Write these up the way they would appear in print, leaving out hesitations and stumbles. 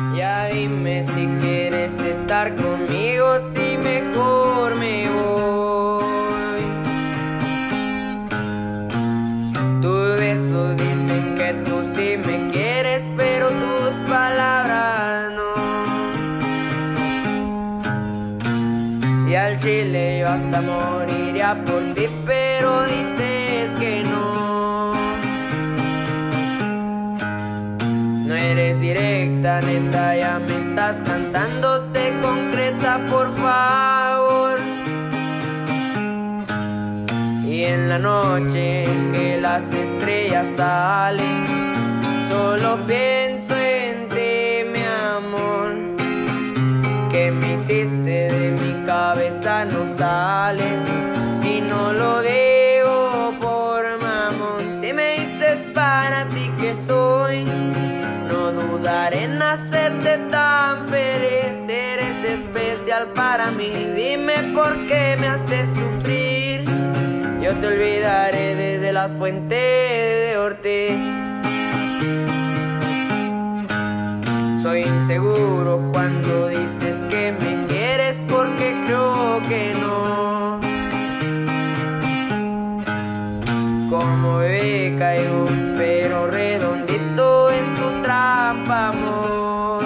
Ya dime si quieres estar conmigo, si mejor me voy. Tus besos dicen que tú sí me quieres, pero tus palabras no. Y al chile yo hasta moriría por ti, pero dices que no. No eres directa, neta, ya me estás cansando. Sé concreta, por favor. Y en la noche en que las estrellas salen, solo pienso en ti, mi amor. Que me hiciste de mi cabeza, no sales. Y no lo digo por mamón. Si me dices para ti que soy, no dudaré en hacerte tan feliz. Eres especial para mí. Dime por qué me haces sufrir. Yo te olvidaré desde la fuente de Ortiz. Soy inseguro cuando dices que me quieres, porque creo que no. Como bebé caigo, pero redondito en tu trampa, amor.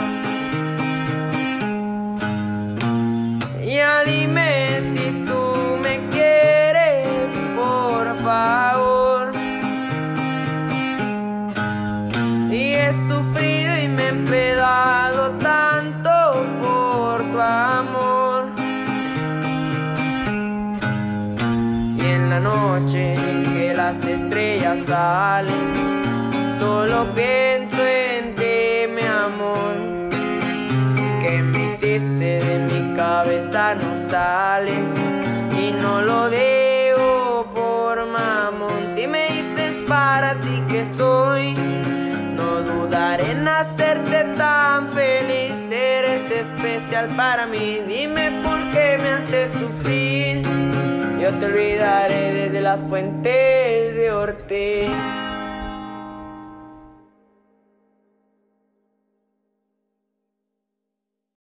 Ya dime si tú me quieres, por favor. Y he sufrido y me he empedado tanto por tu amor. Y en la noche en que las estrellas salen, solo pienso en ti, mi amor. Que me hiciste de mi cabeza, no sales. Y no lo digo por mamón. Si me dices para ti que soy, no dudaré en hacerte tan feliz. Eres especial para mí. Dime por qué me haces sufrir. Yo te olvidaré desde las fuentes de Ortiz.